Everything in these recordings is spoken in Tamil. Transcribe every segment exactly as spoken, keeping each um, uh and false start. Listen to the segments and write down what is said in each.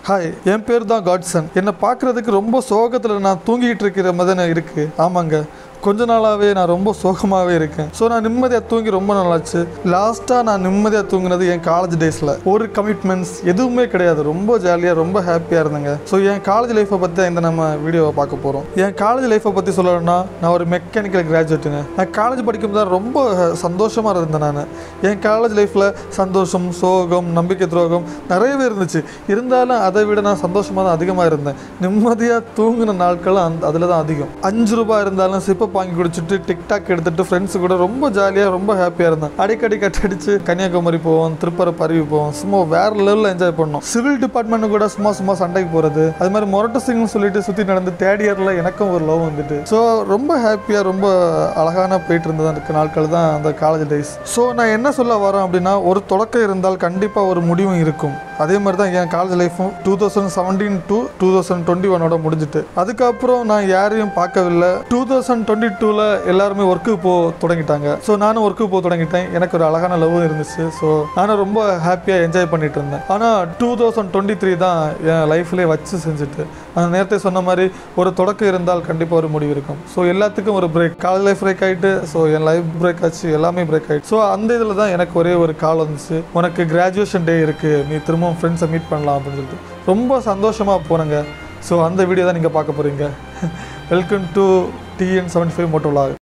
ஹாய், என் பேர் தான் காட்சன். என்னை பார்க்குறதுக்கு ரொம்ப சோகத்தில் நான் தூங்கிக்கிட்டு இருக்கிற மாதிரி இருக்குது. ஆமாங்க, கொஞ்ச நாளாகவே நான் ரொம்ப சோகமாகவே இருக்கேன். ஸோ நான் நிம்மதியாக தூங்கி ரொம்ப நாளாச்சு. லாஸ்ட்டாக நான் நிம்மதியாக தூங்கினது என் காலேஜ் டேஸில். ஒரு கமிட்மெண்ட்ஸ் எதுவுமே கிடையாது. ரொம்ப ஜாலியாக ரொம்ப ஹாப்பியாக இருந்தேங்க. ஸோ என் காலேஜ் லைஃப்பை பற்றி தான் இந்த நம்ம வீடியோவை பார்க்க போகிறோம். என் காலேஜ் லைஃப்பை பற்றி சொல்லணும்னா, நான் ஒரு மெக்கானிக்கல் கிராஜுவேட்டுங்க. நான் காலேஜ் படிக்கும் போது ரொம்ப சந்தோஷமாக இருந்தேன். நான் என் காலேஜ் லைஃப்பில் சந்தோஷம், சோகம், நம்பிக்கை துரோகம் நிறையவே இருந்துச்சு. இருந்தாலும் அதை விட நான் சந்தோஷமாக தான் அதிகமாக இருந்தேன். நிம்மதியாக தூங்கின நாட்களும் அந்த அதில் தான் அதிகம். அஞ்சு ரூபாய் இருந்தாலும் சிப்பை வாங்கி குடிச்சிட்டு டிக்டாக் எடுத்துட்டு ஃப்ரெண்ட்ஸு கூட ரொம்ப ஜாலியாக ரொம்ப ஹாப்பியாக இருந்தேன். அடிக்கடி கட்டடிச்சு கன்னியாகுமரி போவோம், திருப்பரம் பருவி போவோம். சும்மா வேற லெவலில் என்ஜாய் பண்ணோம். சிவில் டிபார்ட்மெண்ட் கூட சும்மா சும்மா சண்டைக்கு போகிறது, அது மாதிரி மொரட்ட சிங்னு சொல்லிட்டு சுற்றி நடந்து தேர்ட் இயரில் எனக்கும் ஒரு லவ் வந்துட்டு. ஸோ ரொம்ப ஹாப்பியாக ரொம்ப அழகான போயிட்டு இருந்தது அந்த நாட்கள் தான் அந்த காலேஜ் டேஸ். ஸோ நான் என்ன சொல்ல வரேன் அப்படின்னா, ஒரு தொடக்கம் இருந்தால் கண்டிப்பாக ஒரு முடிவும் இருக்கும். அதே மாதிரி தான் என் காலேஜ் லைஃப்பும் two thousand seventeen to two thousand twenty ஒன்னோட முடிஞ்சிட்டு. அதுக்கப்புறம் நான் யாரையும் பார்க்கவில்லை. டூ தௌசண்ட் டுவெண்ட்டி டூவில் எல்லாருமே ஒர்க்குக்கு போக தொடங்கிட்டாங்க. ஸோ நானும் ஒர்க்குக்கு போக தொடங்கிட்டேன். எனக்கு ஒரு அழகான லவ்வும் இருந்துச்சு. ஸோ நானும் ரொம்ப ஹாப்பியாக என்ஜாய் பண்ணிட்டு இருந்தேன். ஆனால் டூ தௌசண்ட் டுவெண்ட்டி த்ரீ தான் என் லைஃப்லேயே வச்சு செஞ்சுட்டு. அந்த நேரத்தை சொன்ன மாதிரி ஒரு தொடக்கம் இருந்தால் கண்டிப்பாக ஒரு முடிவு இருக்கும். ஸோ எல்லாத்துக்கும் ஒரு பிரேக். காலேஜ் லைஃப் பிரேக் ஆகிட்டு, ஸோ என் லைஃப் பிரேக் ஆச்சு, எல்லாமே பிரேக் ஆகிட்டு. ஸோ அந்த இதில் தான் எனக்கு ஒரே ஒரு கால் வந்துச்சு, உனக்கு கிராஜுவேஷன் டே இருக்குது, நீ திரும்பவும் ஃப்ரெண்ட்ஸை மீட் பண்ணலாம் அப்படின்னு சொல்லிட்டு ரொம்ப சந்தோஷமாக போனேங்க. ஸோ அந்த வீடியோ தான் நீங்கள் பார்க்க போகிறீங்க. Welcome to T N seventy five moto vlog.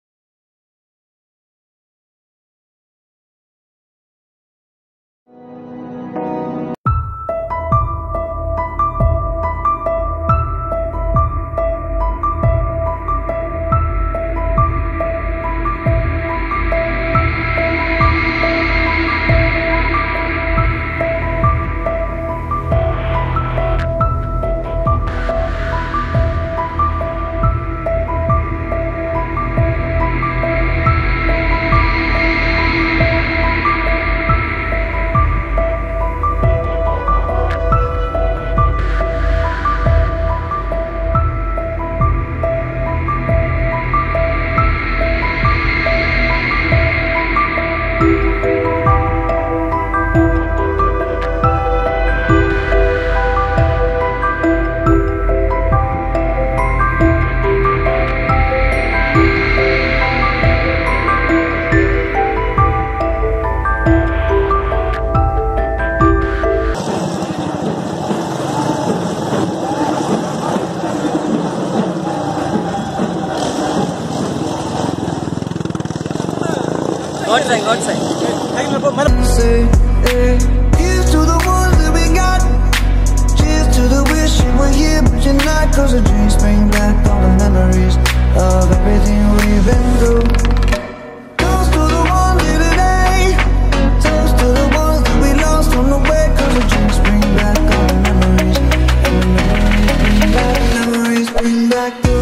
God side, God side. Say, hey, here's to the ones that we got. Cheers to the wish you were here, but you're not. Cause the dreams bring back all the memories of everything we've been through. Toast to the ones here today. Toast to the ones that we lost on the way. Cause the dreams bring back all the memories. And the memories bring back, memories bring back you.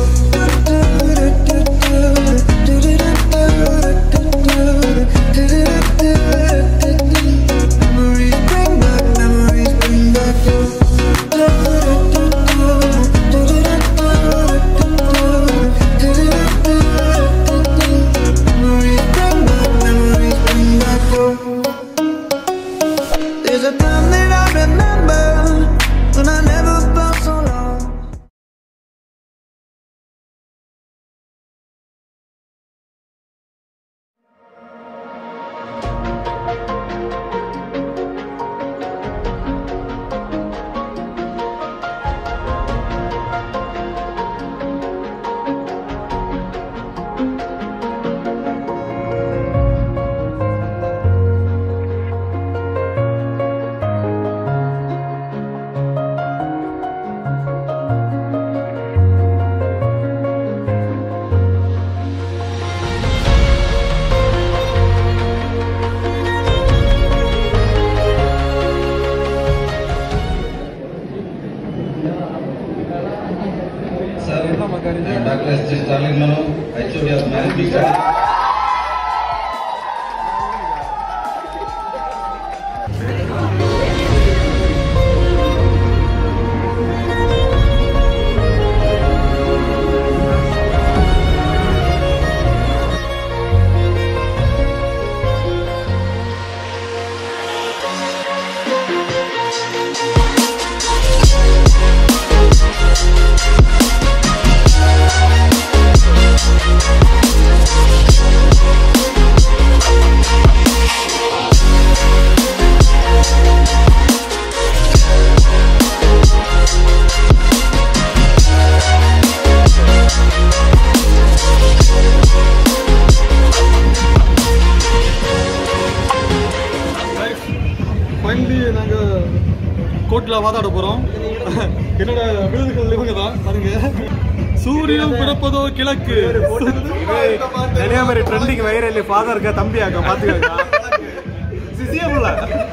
There's a time that I remember when I never felt so long. Doctor S J Stalin Mano, H O D of Management Studies. We'll be right back. ஃபைனலாக வாதாட போகிறோம். என்னோட விருதுகள் இவங்க தான் பாருங்க. சூரியன் பிறப்பதோ கிழக்கு. நிறைய மாதிரி ட்ரெண்டிங் வைரல் ஃபாதர் இருக்கா தம்பி ஆக்கா பார்த்துக்கா சிசியமுல்ல.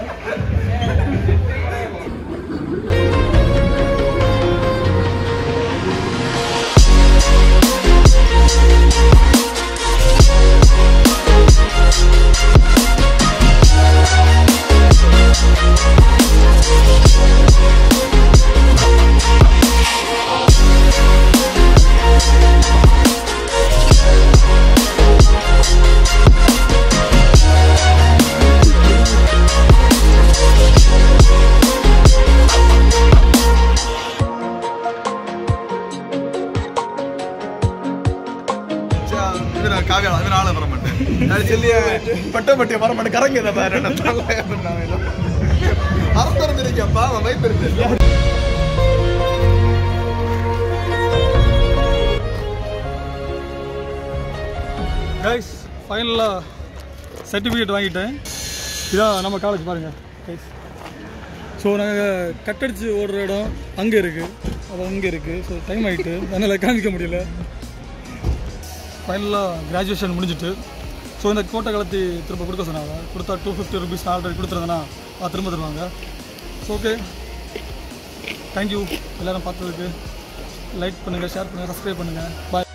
காவியம் அதனால வர மாட்டேன் சொல்லிய பட்டப்பட்டிய வர மாட்டேன் கரங்க பாரு அர்த்தம் இருக்கப்பா அவன் வைப்பிருக்கு. கைஸ் ஃபைனலாக சர்டிஃபிகேட் வாங்கிட்டேன். இதான் நம்ம காலேஜ் பாருங்கள் கைஸ். ஸோ நாங்கள் கட்டடிச்சு ஓடுற இடம் அங்கே இருக்குது, அது அங்கே இருக்குது. ஸோ டைம் ஆகிட்டு அதனால் காமிக்க முடியல. ஃபைனலாக கிராஜுவேஷன் முடிஞ்சிட்டு ஸோ இந்த கோட்டை கலத்தி திரும்ப கொடுக்க சொன்னாங்க. கொடுத்தா டூ ஃபிஃப்டி ருபீஸ் ஆல்ரெடி கொடுத்துருந்தேன்னா அதை திரும்ப தருவாங்க. ஸோ ஓகே, தேங்க்யூ எல்லோரும் பார்த்ததுக்கு. லைக் பண்ணுங்கள், ஷேர் பண்ணுங்கள், சப்ஸ்கிரைப் பண்ணுங்கள். பாய்.